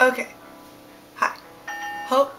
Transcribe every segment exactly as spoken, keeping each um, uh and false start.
Okay. Hi. Hope.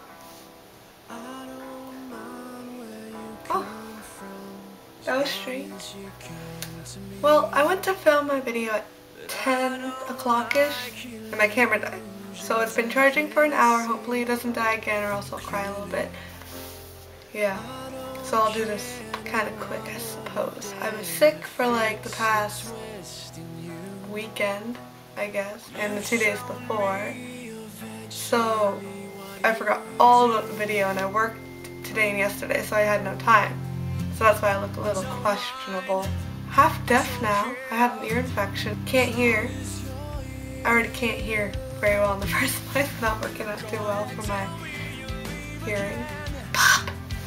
Oh. That was strange. Well, I went to film my video at ten o'clock-ish and my camera died. So it's been charging for an hour. Hopefully it doesn't die again or else I'll cry a little bit. Yeah. So I'll do this kind of quick, I suppose. I was sick for like the past weekend, I guess, and the two days before. So I forgot all about the video and I worked today and yesterday, so I had no time. So that's why I look a little questionable. Half deaf now. I have an ear infection. Can't hear. I already can't hear very well in the first place. Not working out too well for my hearing. Pop!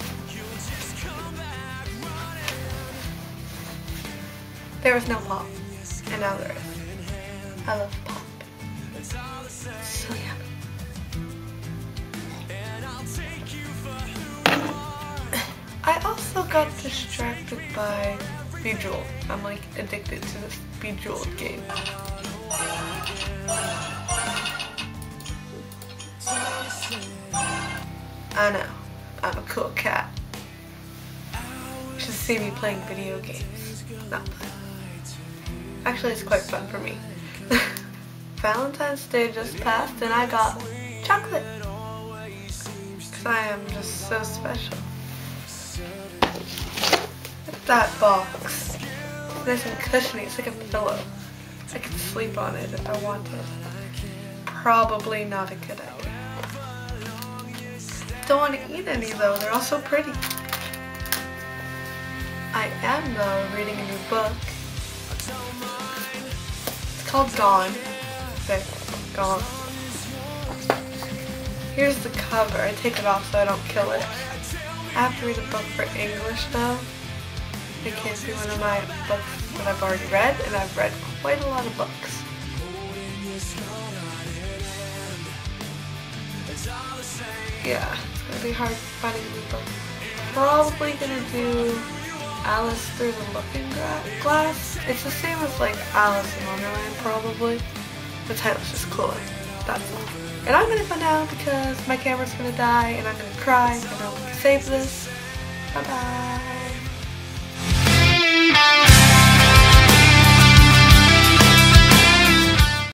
There was no pop, and now there is. I love pop. So yummy. I also got distracted by Bejeweled. I'm like addicted to this Bejeweled game. I know, I'm a cool cat. You should see me playing video games. Not fun. Actually, it's quite fun for me. Valentine's Day just passed and I got chocolate. Because I am just so special. Look at that box. It's nice and cushiony. It's like a pillow. I could sleep on it if I wanted. Probably not a good idea. Don't want to eat any though. They're all so pretty. I am though reading a new book. It's called Gone. Okay, Gone. Here's the cover. I take it off so I don't kill it. I have to read a book for English though. It can't be one of my books that I've already read, and I've read quite a lot of books. Yeah, it's gonna be hard finding a new book. Probably gonna do Alice Through the Looking Glass. It's the same as like Alice in Wonderland probably. The title's just cooler. That's all. And I'm gonna go now because my camera's gonna die and I'm gonna cry and I'll save this. Bye bye.